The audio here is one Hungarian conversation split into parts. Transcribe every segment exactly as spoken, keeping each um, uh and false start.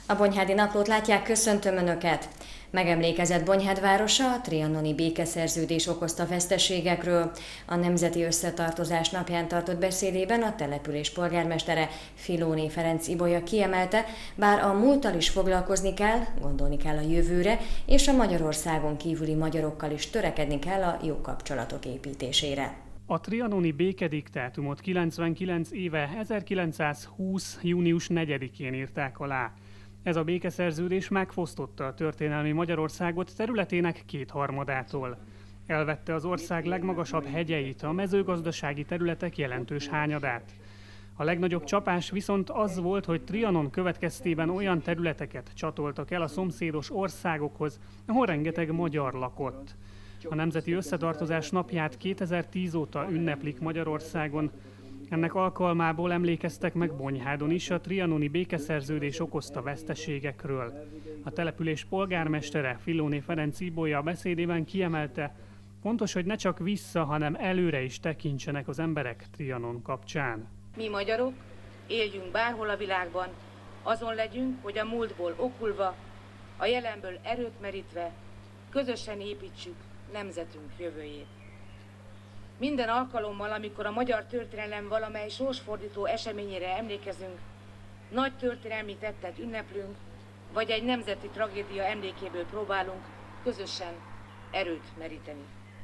A Bonyhádi Naplót látják, köszöntöm Önöket! Megemlékezett Bonyhád városa a trianoni békeszerződés okozta veszteségekről. A Nemzeti Összetartozás napján tartott beszédében a település polgármestere, Filóné Ferenc Ibolya kiemelte, bár a múlttal is foglalkozni kell, gondolni kell a jövőre, és a Magyarországon kívüli magyarokkal is törekedni kell a jó kapcsolatok építésére. A trianoni békediktátumot kilencvenkilenc éve ezerkilencszázhúsz. június negyedikén írták alá. Ez a békeszerződés megfosztotta a történelmi Magyarországot területének kétharmadától. Elvette az ország legmagasabb hegyeit, a mezőgazdasági területek jelentős hányadát. A legnagyobb csapás viszont az volt, hogy Trianon következtében olyan területeket csatoltak el a szomszédos országokhoz, ahol rengeteg magyar lakott. A Nemzeti Összetartozás napját kétezer-tíz óta ünneplik Magyarországon. Ennek alkalmából emlékeztek meg Bonyhádon is a trianoni békeszerződés okozta veszteségekről. A település polgármestere, Filóné Ferenc Ibolya beszédében kiemelte, fontos, hogy ne csak vissza, hanem előre is tekintsenek az emberek Trianon kapcsán. Mi magyarok éljünk bárhol a világban, azon legyünk, hogy a múltból okulva, a jelenből erőt merítve, közösen építsük nemzetünk jövőjét. Minden alkalommal, amikor a magyar történelem valamely sorsfordító eseményére emlékezünk, nagy történelmi tettet ünneplünk, vagy egy nemzeti tragédia emlékéből próbálunk közösen erőt meríteni.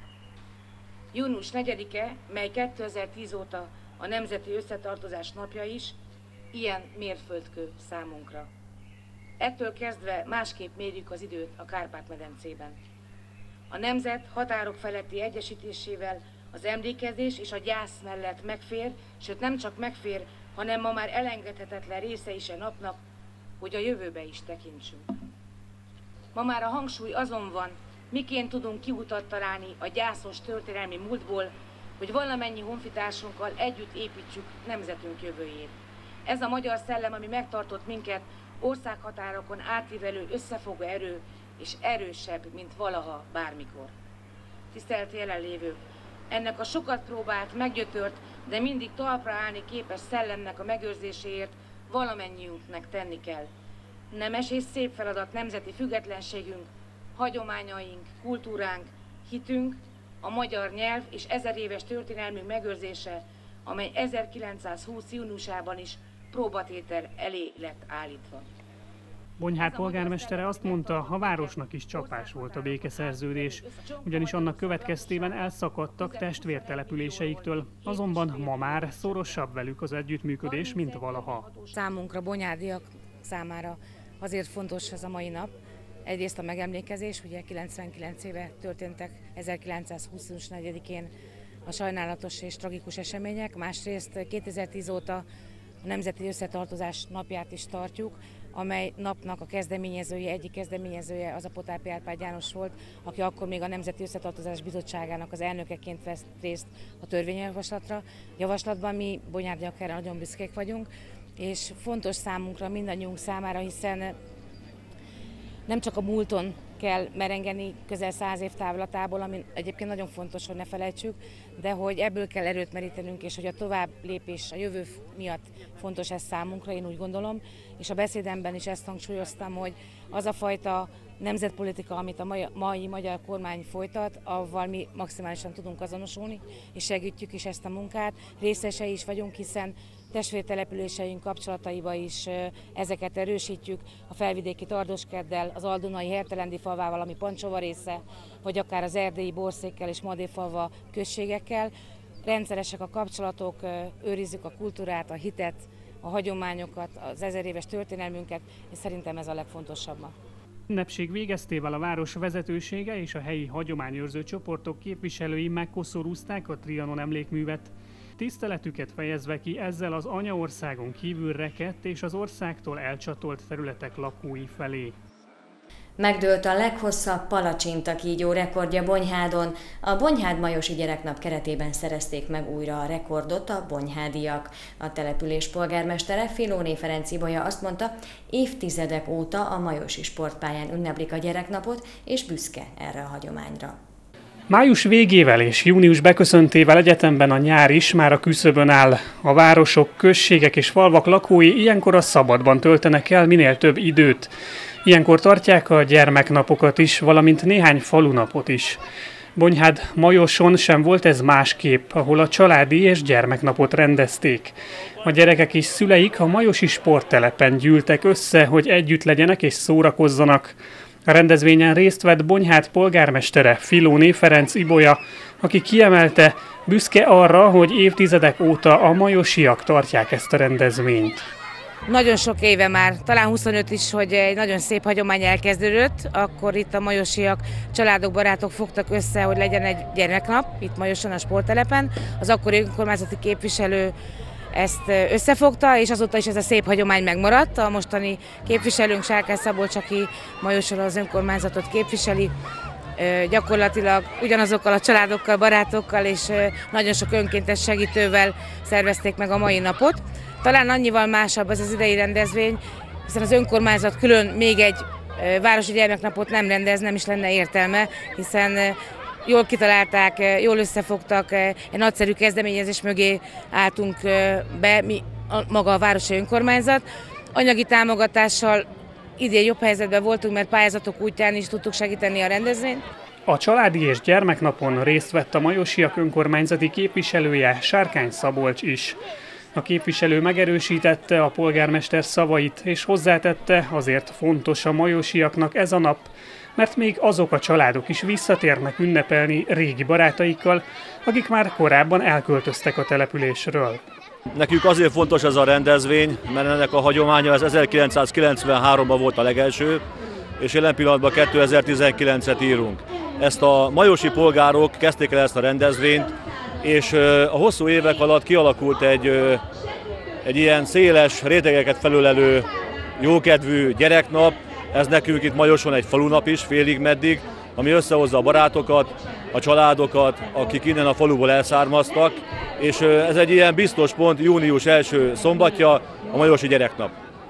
június negyedike, mely kétezer-tíz óta a Nemzeti Összetartozás napja is, ilyen mérföldkő számunkra. Ettől kezdve másképp mérjük az időt a Kárpát-medencében. A nemzet határok feletti egyesítésével az emlékezés és a gyász mellett megfér, sőt nem csak megfér, hanem ma már elengedhetetlen része is a napnak, hogy a jövőbe is tekintsünk. Ma már a hangsúly azon van, miként tudunk kiutat találni a gyászos történelmi múltból, hogy valamennyi honfitársunkkal együtt építsük nemzetünk jövőjét. Ez a magyar szellem, ami megtartott minket, országhatárokon átívelő összefogó erő, és erősebb, mint valaha bármikor. Tisztelt jelenlévők! Ennek a sokat próbált, meggyötört, de mindig talpra állni képes szellemnek a megőrzéséért valamennyiünknek tenni kell. Nemes és szép feladat nemzeti függetlenségünk, hagyományaink, kultúránk, hitünk, a magyar nyelv és ezer éves történelmünk megőrzése, amely ezerkilencszázhúsz. júniusában is próbatétel elé lett állítva. Bonyhád polgármestere azt mondta, a városnak is csapás volt a békeszerződés, ugyanis annak következtében elszakadtak testvértelepüléseiktől, azonban ma már szorosabb velük az együttműködés, mint valaha. Számunkra, bonyhádiak számára azért fontos ez a mai nap. Egyrészt a megemlékezés, ugye kilencvenkilenc éve történtek ezerkilencszázhúsz. június negyedikén a sajnálatos és tragikus események, másrészt kétezer-tíz óta a Nemzeti Összetartozás napját is tartjuk, amely napnak a kezdeményezője, egyik kezdeményezője az a Potápi Árpád János volt, aki akkor még a Nemzeti Összetartozás Bizottságának az elnökeként vett részt a törvényjavaslatra. Javaslatban mi bonyhádiak erre nagyon büszkék vagyunk, és fontos számunkra, mindannyiunk számára, hiszen nem csak a múlton kell merengeni közel száz év távlatából, ami egyébként nagyon fontos, hogy ne felejtsük, de hogy ebből kell erőt merítenünk, és hogy a tovább lépés a jövő miatt fontos ez számunkra, én úgy gondolom, és a beszédemben is ezt hangsúlyoztam, hogy az a fajta nemzetpolitika, amit a mai magyar kormány folytat, avval mi maximálisan tudunk azonosulni, és segítjük is ezt a munkát, részesei is vagyunk, hiszen testvértelepüléseink kapcsolataiba is ezeket erősítjük, a felvidéki Tardoskerttel, az aldonai Hertelendi falvával, ami Pancsova része, vagy akár az erdélyi Borszékkel és Madéfalva községekkel. Rendszeresek a kapcsolatok, őrizzük a kultúrát, a hitet, a hagyományokat, az ezer éves történelmünket, és szerintem ez a legfontosabb ma. Ünnepség végeztével a város vezetősége és a helyi hagyományőrző csoportok képviselői megkoszorúzták a Trianon emlékművet. Tiszteletüket fejezve ki ezzel az anyaországon kívül rekedt és az országtól elcsatolt területek lakói felé. Megdőlt a leghosszabb palacsintakígyó rekordja Bonyhádon. A Bonyhád-Majosi Gyereknap keretében szerezték meg újra a rekordot a bonyhádiak. A település polgármestere, Filóné Ferenc Ibolya azt mondta, évtizedek óta a majosi sportpályán ünneplik a gyereknapot, és büszke erre a hagyományra. Május végével és június beköszöntével egyetemben a nyár is már a küszöbön áll. A városok, községek és falvak lakói ilyenkor a szabadban töltenek el minél több időt. Ilyenkor tartják a gyermeknapokat is, valamint néhány falunapot is. Bonyhád-Majoson sem volt ez másképp, ahol a családi és gyermeknapot rendezték. A gyerekek és szüleik a majosi sporttelepen gyűltek össze, hogy együtt legyenek és szórakozzanak. A rendezvényen részt vett Bonyhád polgármestere, Filóné Ferenc Ibolya, aki kiemelte, büszke arra, hogy évtizedek óta a majosiak tartják ezt a rendezvényt. Nagyon sok éve már, talán huszonöt is, hogy egy nagyon szép hagyomány elkezdődött, akkor itt a majosiak, családok, barátok fogtak össze, hogy legyen egy gyermeknap, itt Majoson a sporttelepen. Az akkori önkormányzati képviselő ezt összefogta, és azóta is ez a szép hagyomány megmaradt. A mostani képviselőnk, Sárkány Szabolcs, aki Majoson az önkormányzatot képviseli, gyakorlatilag ugyanazokkal a családokkal, barátokkal és nagyon sok önkéntes segítővel szervezték meg a mai napot. Talán annyival másabb ez az idei rendezvény, hiszen az önkormányzat külön még egy városi gyermeknapot nem rendez, nem is lenne értelme, hiszen jól kitalálták, jól összefogtak, egy nagyszerű kezdeményezés mögé álltunk be, mi, a, maga a városi önkormányzat. Anyagi támogatással idén jobb helyzetben voltunk, mert pályázatok útján is tudtuk segíteni a rendezvényt. A családi és gyermeknapon részt vett a majosiak önkormányzati képviselője, Sárkány Szabolcs is. A képviselő megerősítette a polgármester szavait, és hozzátette, azért fontos a majosiaknak ez a nap, mert még azok a családok is visszatérnek ünnepelni régi barátaikkal, akik már korábban elköltöztek a településről. Nekünk azért fontos ez a rendezvény, mert ennek a hagyománya az ezerkilencszázkilencvenháromban volt a legelső, és jelen pillanatban kétezer-tizenkilencet írunk. Ezt a majosi polgárok kezdték el ezt a rendezvényt, és a hosszú évek alatt kialakult egy, egy ilyen széles, rétegeket felölelő, jókedvű gyereknap. Ez nekünk itt Majoson egy falunap is, félig meddig, ami összehozza a barátokat, a családokat, akik innen a faluból elszármaztak, és ez egy ilyen biztos pont, június első szombatja, a majosi gyereknap.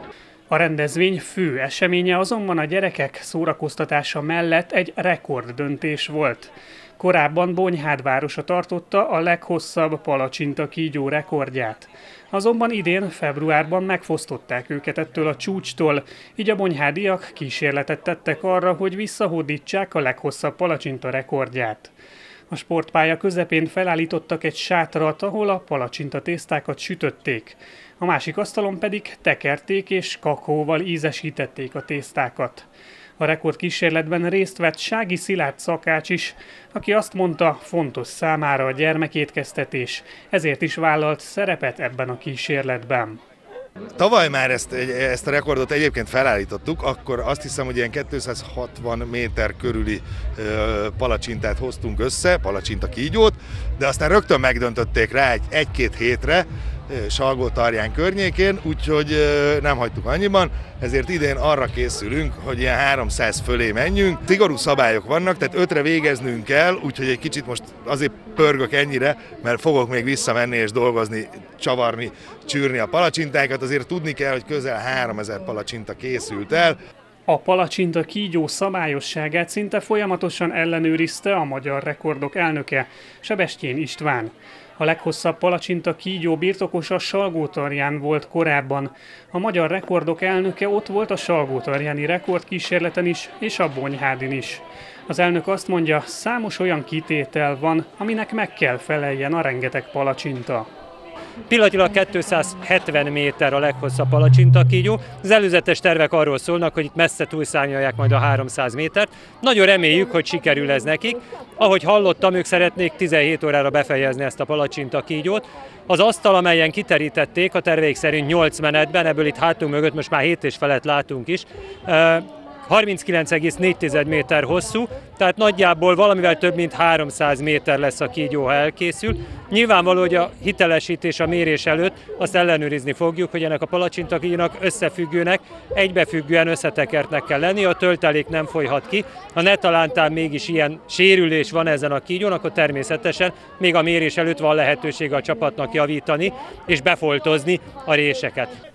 A rendezvény fő eseménye azonban a gyerekek szórakoztatása mellett egy rekorddöntés volt. Korábban Bonyhád városa tartotta a leghosszabb palacsinta-kígyó rekordját. Azonban idén februárban megfosztották őket ettől a csúcstól, így a bonyhádiak kísérletet tettek arra, hogy visszahódítsák a leghosszabb palacsinta rekordját. A sportpálya közepén felállítottak egy sátrat, ahol a palacsinta tésztákat sütötték. A másik asztalon pedig tekerték és kakaóval ízesítették a tésztákat. A rekordkísérletben részt vett Sági Szilárd szakács is, aki azt mondta, fontos számára a gyermekétkeztetés, ezért is vállalt szerepet ebben a kísérletben. Tavaly már ezt, ezt a rekordot egyébként felállítottuk, akkor azt hiszem, hogy ilyen kétszázhatvan méter körüli palacsintát hoztunk össze, palacsinta kígyót, de aztán rögtön megdöntötték rá egy, egy-két hétre, Salgótarján környékén, úgyhogy nem hagytuk annyiban, ezért idén arra készülünk, hogy ilyen háromszáz fölé menjünk. Szigorú szabályok vannak, tehát ötre végeznünk kell, úgyhogy egy kicsit most azért pörgök ennyire, mert fogok még visszamenni és dolgozni, csavarni, csűrni a palacsintákat. Azért tudni kell, hogy közel háromezer palacsinta készült el. A palacsinta kígyó szabályosságát szinte folyamatosan ellenőrizte a magyar rekordok elnöke, Sebestyén István. A leghosszabb palacsinta kígyó birtokosa Salgótarján volt korábban. A magyar rekordok elnöke ott volt a salgótarjáni rekordkísérleten is, és a Bonyhádin is. Az elnök azt mondja, számos olyan kitétel van, aminek meg kell feleljen a rengeteg palacsinta. Pillanatilag kétszázhetven méter a leghosszabb palacsintakígyó. Az előzetes tervek arról szólnak, hogy itt messze túlszárnyalják majd a háromszáz métert. Nagyon reméljük, hogy sikerül ez nekik. Ahogy hallottam, ők szeretnék tizenhét órára befejezni ezt a palacsintakígyót. Az asztal, amelyen kiterítették, a terveik szerint nyolc menetben, ebből itt hátunk mögött most már hét és felett látunk is, harminckilenc egész négy méter hosszú, tehát nagyjából valamivel több mint háromszáz méter lesz a kígyó, ha elkészül. Nyilvánvaló, hogy a hitelesítés, a mérés előtt azt ellenőrizni fogjuk, hogy ennek a palacsintakígyónak összefüggőnek, egybefüggően összetekertnek kell lenni, a töltelék nem folyhat ki. Ha ne talántán mégis ilyen sérülés van ezen a kígyón, akkor természetesen még a mérés előtt van lehetőség a csapatnak javítani és befoltozni a réseket.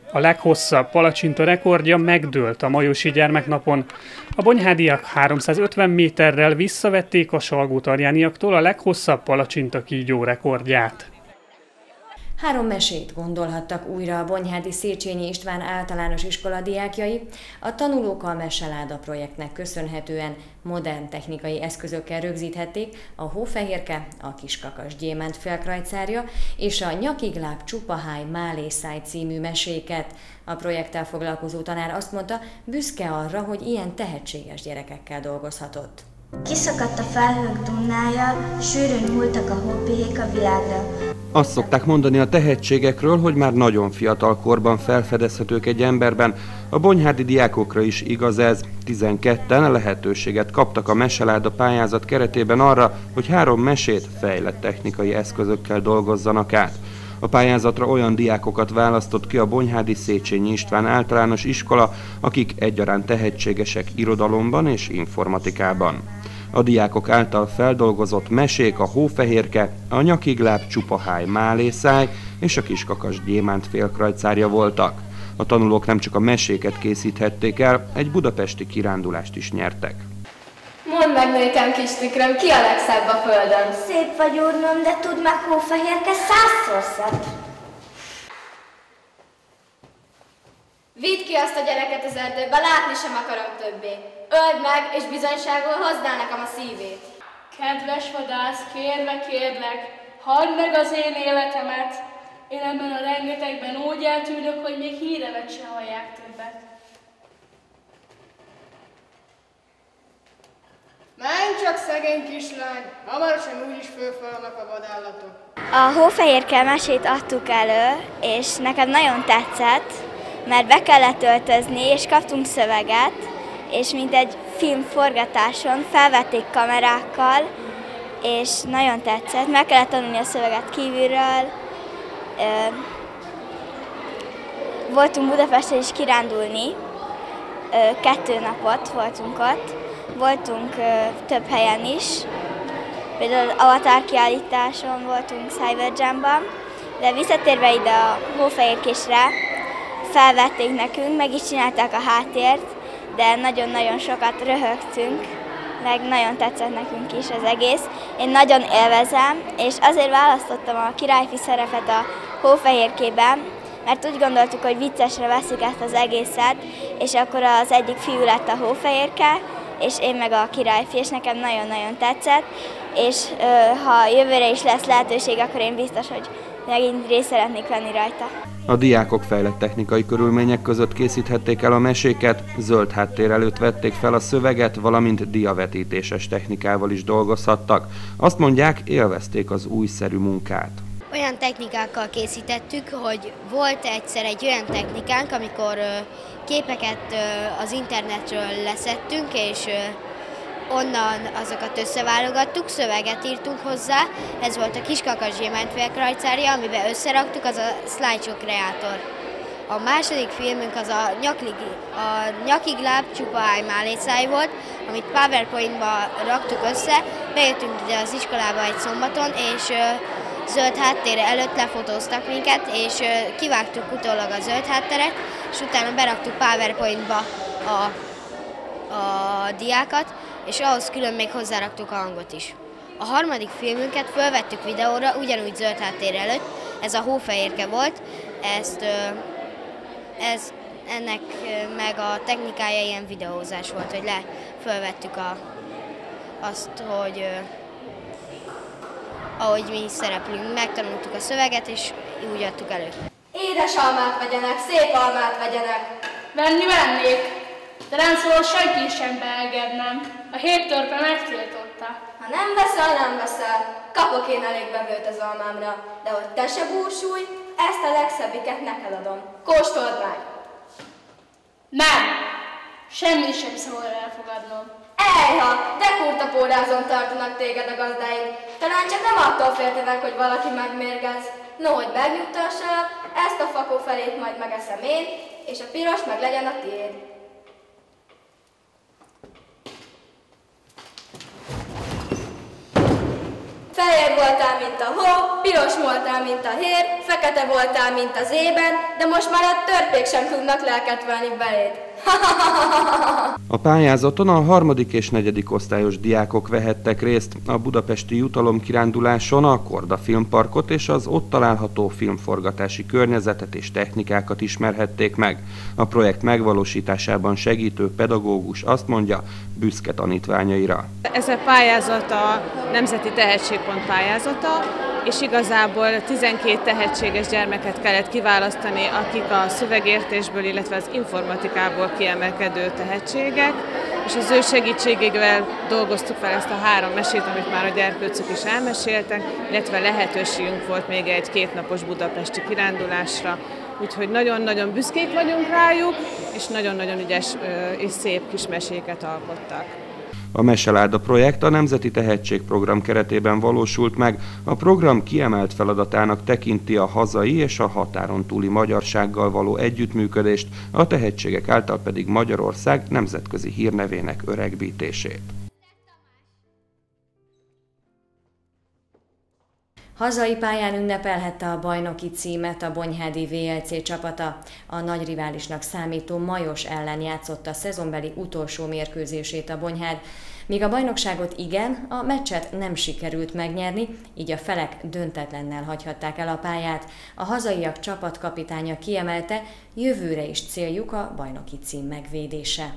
A leghosszabb palacsinta rekordja megdőlt a majosi gyermeknapon. A bonyhádiak háromszázötven méterrel visszavették a salgótarjániaktól a leghosszabb palacsinta kígyó rekordját. Három mesét gondolhattak újra a bonyhádi Széchenyi István általános iskola diákjai. A tanulók a Meseláda projektnek köszönhetően modern technikai eszközökkel rögzíthették a Hófehérke, a Kiskakas gyémánt félkrajcárja és a Nyakigláb csupaháj málészáj című meséket. A projekttel foglalkozó tanár azt mondta, büszke arra, hogy ilyen tehetséges gyerekekkel dolgozhatott. Kiszakadt a felhők dunnája, sűrűn hulltak a hópihék a világra. Azt szokták mondani a tehetségekről, hogy már nagyon fiatal korban felfedezhetők egy emberben. A bonyhádi diákokra is igaz ez. tizenketten lehetőséget kaptak a Meseláda pályázat keretében arra, hogy három mesét fejlett technikai eszközökkel dolgozzanak át. A pályázatra olyan diákokat választott ki a bonyhádi Széchenyi István általános iskola, akik egyaránt tehetségesek irodalomban és informatikában. A diákok által feldolgozott mesék a Hófehérke, a Nyakigláb csupaháj málészáj és a Kiskakas gyémánt félkrajcárja voltak. A tanulók nem csak a meséket készíthették el, egy budapesti kirándulást is nyertek. Mondd meg nékem, kis tükröm, ki a legszebb a földön? Szép vagy, úrnom, de tudd meg, Hófehérke százszor szebb. Vidd ki azt a gyereket az erdőbe, látni sem akarom többé. Öld meg, és bizonyságul hozd el nekem a szívét. Kedves vadász, kérlek, kérlek, halld meg az én életemet. Én ebben a rengetegben úgy eltűnök, hogy még híremet se hallják többet. Menj csak, szegény kislány, hamarosan úgyis fölfalnak a vadállatok. A Hófehérke mesét adtuk elő, és nekem nagyon tetszett, mert be kellett öltözni, és kaptunk szöveget, és mint egy filmforgatáson felvették kamerákkal, és nagyon tetszett. Meg kellett tanulni a szöveget kívülről. Voltunk Budapesten is kirándulni, kettő napot voltunk ott. Voltunk több helyen is, például Avatar kiállításon voltunk Cyber Jam-ban, de visszatérve ide a Hófehérkésre, felvették nekünk, meg is csinálták a háttért, de nagyon-nagyon sokat röhögtünk, meg nagyon tetszett nekünk is az egész. Én nagyon élvezem, és azért választottam a királyfi szerepet a Hófehérkében, mert úgy gondoltuk, hogy viccesre veszik ezt az egészet, és akkor az egyik fiú lett a Hófehérke, és én meg a királyfi, és nekem nagyon-nagyon tetszett, és ö, ha jövőre is lesz lehetőség, akkor én biztos, hogy megint részt szeretnék venni rajta. A diákok fejlett technikai körülmények között készíthették el a meséket, zöld háttér előtt vették fel a szöveget, valamint diavetítéses technikával is dolgozhattak. Azt mondják, élvezték az újszerű munkát. Olyan technikákkal készítettük, hogy volt egyszer egy olyan technikánk, amikor képeket az internetről leszettünk, és onnan azokat összeválogattuk, szöveget írtunk hozzá. Ez volt a Kiskakas gyémánt félkrajcárja, amiben összeraktuk, az a slideshow kreátor. A második filmünk az a, nyaklig, a Nyakigláb csupaháj málészáj volt, amit PowerPoint-ba raktuk össze. Bejöttünk ide az iskolába egy szombaton, és zöld háttérre előtt lefotóztak minket, és kivágtuk utólag a zöld hátteret, és utána beraktuk PowerPoint-ba a, a diákat, és ahhoz külön még hozzáraktuk a hangot is. A harmadik filmünket fölvettük videóra, ugyanúgy zöld háttér előtt, ez a Hófehérke volt, ezt, ez, ennek meg a technikája ilyen videózás volt, hogy le fölvettük a, azt, hogy ahogy mi is szereplünk, megtanultuk a szöveget, és úgy adtuk elő. Édes almát vegyenek, szép almát vegyenek! Venni vennék, de nem szól senki sem beengednem. A hét törpe megtiltotta. Ha nem veszel, nem veszel. Kapok én elég bevőt az almámra, de hogy te se búsulj, ezt a legszebbiket neked adom. Kóstold meg! Nem! Semmi sem szabad elfogadnom. Ejha, de kurta pórázon tartanak téged a gazdáid. Talán csak nem attól féltenek, hogy valaki megmérgez. No, hogy megnyugtassalak, ezt a fakó felét majd megeszem én, és a piros meg legyen a tiéd. Fehér voltál, mint a hó, piros voltál, mint a hér, fekete voltál, mint az ében, de most már a törpék sem tudnak lelket venni beléd. A pályázaton a harmadik és negyedik osztályos diákok vehettek részt. A budapesti jutalomkiránduláson a Korda Filmparkot és az ott található filmforgatási környezetet és technikákat ismerhették meg. A projekt megvalósításában segítő pedagógus azt mondja, büszke tanítványaira. Ez a pályázat a Nemzeti Tehetségpont pályázata, és igazából tizenkét tehetséges gyermeket kellett kiválasztani, akik a szövegértésből, illetve az informatikából kiemelkedő tehetségek, és az ő segítségével dolgoztuk fel ezt a három mesét, amit már a gyerkőcök is elmeséltek, illetve lehetőségünk volt még egy kétnapos budapesti kirándulásra, úgyhogy nagyon-nagyon büszkék vagyunk rájuk, és nagyon-nagyon ügyes és szép kis meséket alkottak. A Meseláda projekt a Nemzeti Tehetségprogram keretében valósult meg. A program kiemelt feladatának tekinti a hazai és a határon túli magyarsággal való együttműködést, a tehetségek által pedig Magyarország nemzetközi hírnevének öregbítését. Hazai pályán ünnepelhette a bajnoki címet a bonyhádi vé el cé csapata. A nagy riválisnak számító Majos ellen játszotta a szezonbeli utolsó mérkőzését a Bonyhád. Míg a bajnokságot igen, a meccset nem sikerült megnyerni, így a felek döntetlennel hagyhatták el a pályát. A hazaiak csapatkapitánya kiemelte, jövőre is céljuk a bajnoki cím megvédése.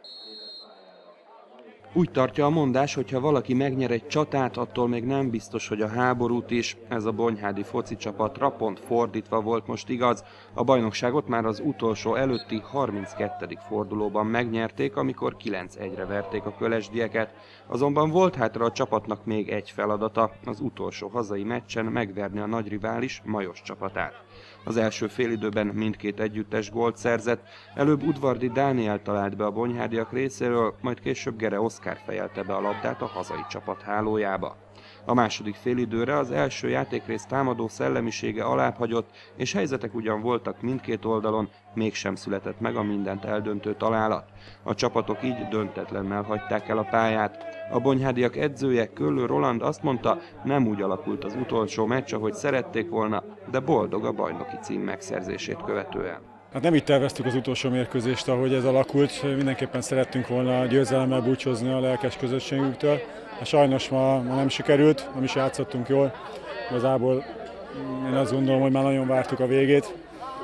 Úgy tartja a mondás, hogy ha valaki megnyer egy csatát, attól még nem biztos, hogy a háborút is. Ez a bonyhádi foci csapatra pont fordítva volt most igaz. A bajnokságot már az utolsó előtti harminckettedik fordulóban megnyerték, amikor kilenc egyre verték a kölesdieket. Azonban volt hátra a csapatnak még egy feladata, az utolsó hazai meccsen megverni a nagy rivális Majos csapatát. Az első félidőben mindkét együttes gólt szerzett, előbb Udvardi Dániel talált be a bonyhádiak részéről, majd később Gere Oszkár fejelte be a labdát a hazai csapat hálójába. A második félidőre az első játékrész támadó szellemisége alábbhagyott, és helyzetek ugyan voltak mindkét oldalon, mégsem született meg a mindent eldöntő találat. A csapatok így döntetlennel hagyták el a pályát. A bonyhádiak edzője, Köllő Roland azt mondta, nem úgy alakult az utolsó meccs, ahogy szerették volna, de boldog a bajnoki cím megszerzését követően. Hát nem így terveztük az utolsó mérkőzést, ahogy ez alakult. Mindenképpen szerettünk volna győzelemmel búcsúzni a lelkes közösségünktől. Sajnos ma, ma nem sikerült, nem is játszottunk jól. Igazából én azt gondolom, hogy már nagyon vártuk a végét.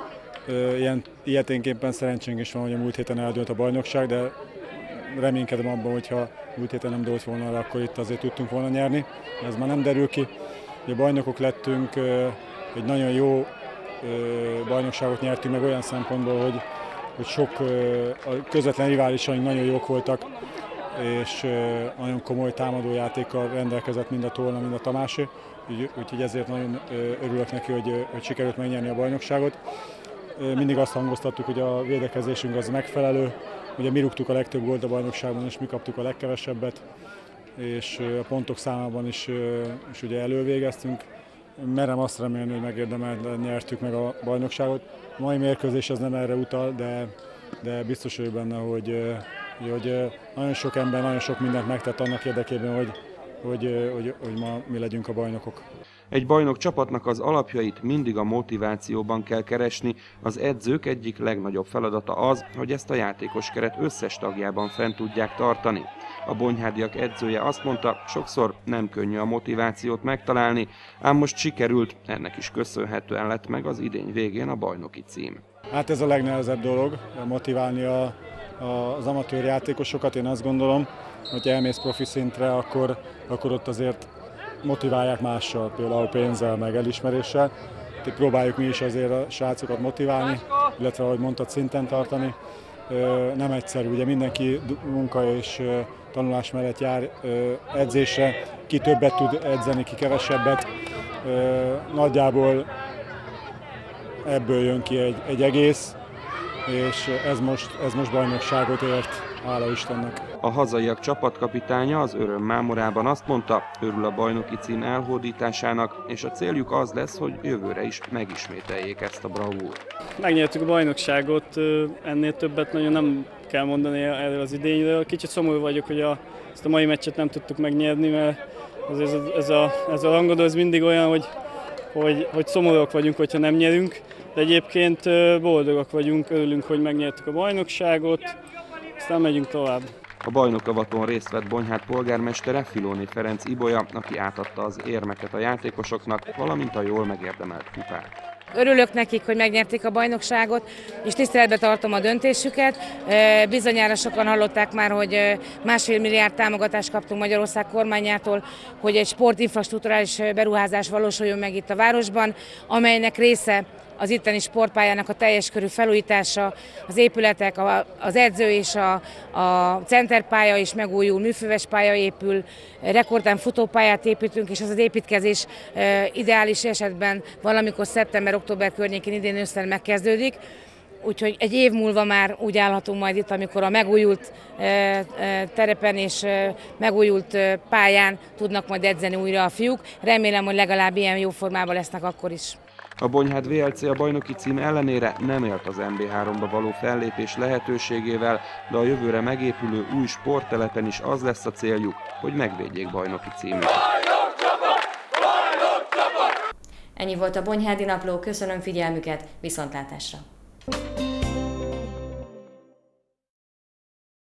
Ilyen, ilyeténképpen szerencsénk is van, hogy a múlt héten eldőlt a bajnokság, de reménykedem abban, hogyha múlt héten nem dőlt volna le, akkor itt azért tudtunk volna nyerni. Ez már nem derül ki. Ugye bajnokok lettünk, egy nagyon jó bajnokságot nyertünk meg olyan szempontból, hogy, hogy sok a közvetlen riválisaink nagyon jók voltak, és nagyon komoly támadójátékkal rendelkezett mind a Tolna, mind a Tamásé, úgyhogy ezért nagyon örülök neki, hogy, hogy sikerült megnyerni a bajnokságot. Mindig azt hangoztattuk, hogy a védekezésünk az megfelelő, ugye mi rúgtuk a legtöbb gólt a bajnokságban, és mi kaptuk a legkevesebbet, és a pontok számában is, is ugye elővégeztünk. Merem azt remélni, hogy megérdemelten nyertük meg a bajnokságot. A mai mérkőzés ez nem erre utal, de, de biztos vagyok benne, hogy, hogy nagyon sok ember, nagyon sok mindent megtett annak érdekében, hogy, hogy, hogy, hogy ma mi legyünk a bajnokok. Egy bajnok csapatnak az alapjait mindig a motivációban kell keresni. Az edzők egyik legnagyobb feladata az, hogy ezt a játékos keret összes tagjában fent tudják tartani. A bonyhádiak edzője azt mondta, sokszor nem könnyű a motivációt megtalálni, ám most sikerült, ennek is köszönhetően lett meg az idény végén a bajnoki cím. Hát ez a legnehezebb dolog, motiválni a, a, az amatőr játékosokat. Én azt gondolom, hogy elmész profi szintre, akkor, akkor ott azért motiválják mással, például pénzzel, meg elismeréssel. Tehát próbáljuk mi is azért a srácokat motiválni, illetve ahogy mondtad, szinten tartani. Nem egyszerű, ugye mindenki munka és tanulás mellett jár edzésre, ki többet tud edzeni, ki kevesebbet. Nagyjából ebből jön ki egy, egy egész, és ez most, ez most bajnokságot ért, hála Istennek. A hazaiak csapatkapitánya az öröm mámorában azt mondta, örül a bajnoki cím elhódításának, és a céljuk az lesz, hogy jövőre is megismételjék ezt a bravúrt. Megnyertük a bajnokságot, ennél többet nagyon nem kell mondani erről az idényről. Kicsit szomorú vagyok, hogy a, ezt a mai meccset nem tudtuk megnyerni, mert Ez, ez, ez, a, ez a rangadó ez mindig olyan, hogy, hogy, hogy szomorúak vagyunk, hogyha nem nyerünk, de egyébként boldogak vagyunk, örülünk, hogy megnyertük a bajnokságot, aztán megyünk tovább. A bajnokavaton részt vett Bonyhád polgármestere, Filóné Ferenc Ibolya, aki átadta az érmeket a játékosoknak, valamint a jól megérdemelt kupát. Örülök nekik, hogy megnyerték a bajnokságot, és tiszteletbe tartom a döntésüket. Bizonyára sokan hallották már, hogy másfél milliárd támogatást kaptunk Magyarország kormányától, hogy egy sportinfrastrukturális beruházás valósuljon meg itt a városban, amelynek része az itteni sportpályának a teljes körű felújítása, az épületek, az edző és a, a centerpálya is megújul, műfőves pálya épül, rekordtán futópályát építünk, és az az építkezés ideális esetben valamikor szeptember-október környékén idén ősszel megkezdődik. Úgyhogy egy év múlva már úgy állhatunk majd itt, amikor a megújult terepen és megújult pályán tudnak majd edzeni újra a fiúk. Remélem, hogy legalább ilyen jó formában lesznek akkor is. A Bonyhád vé el cé a bajnoki cím ellenére nem élt az em bé háromba való fellépés lehetőségével, de a jövőre megépülő új sporttelepen is az lesz a céljuk, hogy megvédjék bajnoki címüket. Ennyi volt a Bonyhádi Napló, köszönöm figyelmüket, viszontlátásra!